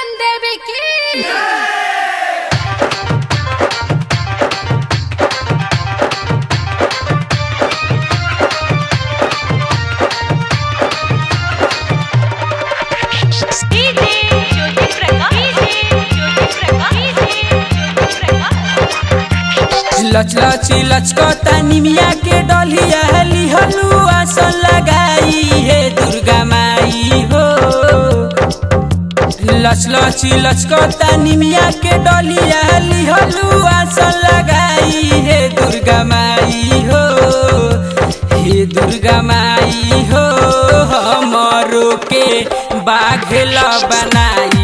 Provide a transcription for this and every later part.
पटन देवी की लच लच लचकता निमिया के डलिया लिहलू आसन लगाई हे दुर्गा माई हो। लच लच लचकता निमिया के डलिया लिहलू आसन लगाई हे दुर्गा माई हो। हे दुर्गा माई हो हमरो के बाघला बनाई।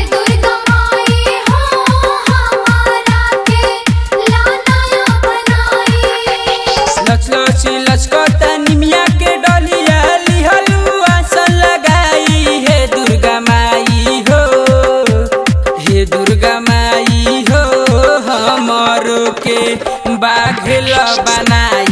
लचकता निमिया के डलिया लिहलू आसन लगाई हे दुर्गा माई हो। हे दुर्गा माई हो हमरो के बाघला बनाई।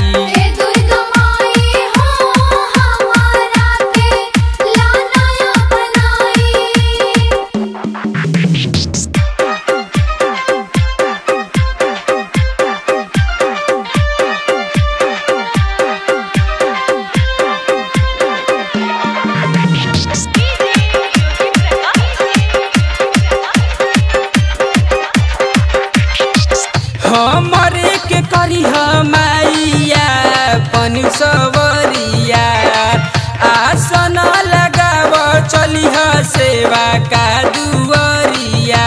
हमरे के करी मैया पनी सवरिया आसन लगाव चली सेवा का दुआरिया।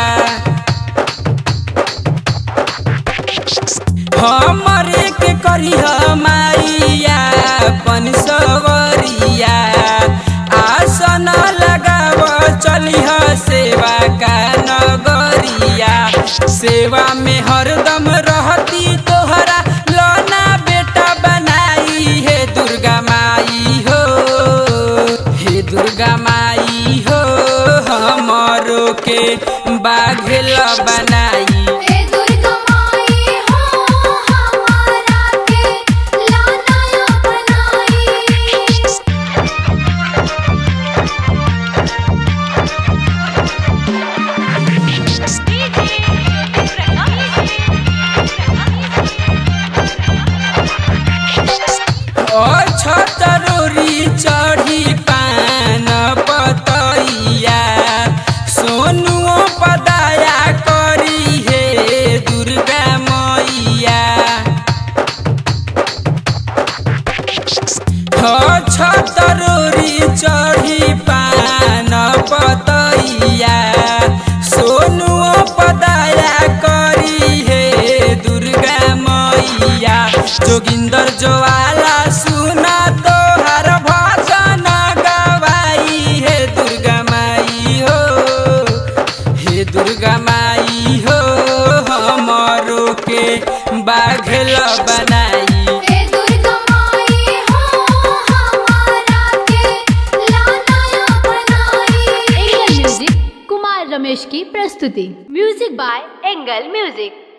हमरे के करी मैया पनी सवरिया आसन लगाव चली सेवा का नगरिया। सेवा में हरदम रहती तोहरा लौना बेटा बनाई हे दुर्गा माई हो। हे दुर्गा माई हो हमरो के बाघला बनाई। छतरोरी चढ़ी पान पतैया सोनुओ पदाया करी हे दुर्गा मैया। छतरोरी चढ़ी पान पतैया सोनुओ पदाया करी हे दुर्गा मैया। जोगिंदर ज्वाला सुना तोहर भजन गवाई हे दुर्गा माई हो। हे दुर्गा माई हो हमरो के बाघला बनाई। म्यूजिक कुमार रमेश की प्रस्तुति। Music by Angle music.